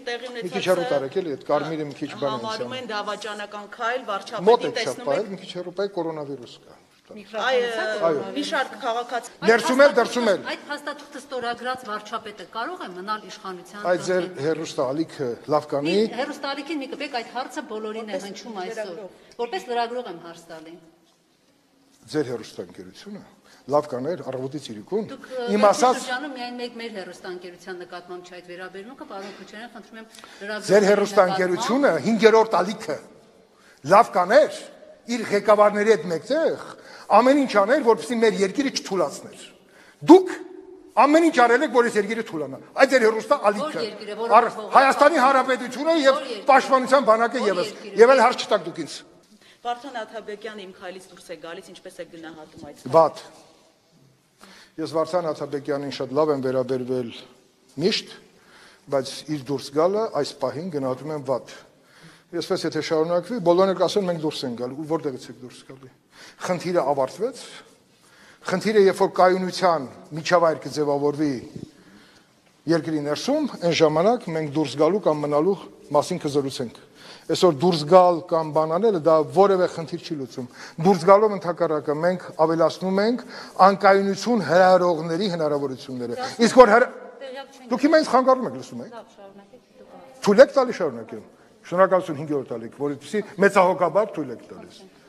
տեղի Մի քիչ հեռու տարեք էլի, այդ կարմիրը մի քիչ բան է համարում են դավաճանական քայլ Մոտ վարչապետի եք շատ տեսնում պահել, եք մի քիչ հեռու պահեք, կորոնավիրուս կա։ մի շարք քաղաքացի Դերսում էլ։ Այդ փաստաթուղթը ստորագրած վարչապետը կարող է մնալ իշխանության Այդ ձեր հերոստալիքը լավ կանի։ Հերոստալիքին մի կպեք այդ հարցը բոլորին է հնչում այսօր։ Որպես լրագրող եմ հարց տալի։ Ձեր հերոստանգերությունը լավ կաներ առավոտից իրիկուն։ Դուք Իմ ասած շրջանում միայն մեր հերոստանգերության նկատմամբ չէ այդ վերաբերմունքը, պարոն Քոչարյան, խնդրում եմ լրագրողի ձեր հերոստանգերությունը 5-րդ ալիքը լավ կաներ իր ղեկավարների հետ մեկտեղ ամեն ինչ աներ, որպեսզի մեր երկիրը չթուլացներ։ Դուք ամեն ինչ արել եք, որ այս երկիրը թուլանա։ Այդ ձեր հերոստա ալիքը։ Հայաստանի Հանրապետությունը եւ Պաշտպանության բանակը եւս։ Եվ էլ հարց չտաք դուք ինձ։ Վարդան Աթաբեկյանը իմ քայլից դուրս է գալիս, ինչպես է գնահատում այդ։ Վատ։ Ես Վարդան Աթաբեկյանին շատ լավ եմ վերաբերվել միշտ, բայց իր դուրս գալը այս պահին գնահատում եմ վատ։ Եսպես եթե շարունակվի, բոլորը կասեն մենք դուրս ենք գալու, ու որտեղից եք դուրս գալի։ Խնդիրը ավարտվեց։ Խնդիրը երբ որ կայունության միջավայր կձևավորվի երկրի ներսում, այն ժամանակ մենք դուրս գալու կամ մնալու մասին կզրուցենք։ Այսօր դուրս գալ կամ բանանելը դա որևէ խնդիր չի լուծում։ Դուրս գալով ընդհակառակը մենք ավելացնում ենք անկայունություն հրահրողների հնարավորությունները։ Իսկ որ դուք հիմա ինձ խանգարում եք, լսում եք։ Թույլ եք տալի շարունակեմ։ Շնորհակալություն 5-րդ ալիք, որովհետեւ մեծահոգաբար թույլ եք տալիս։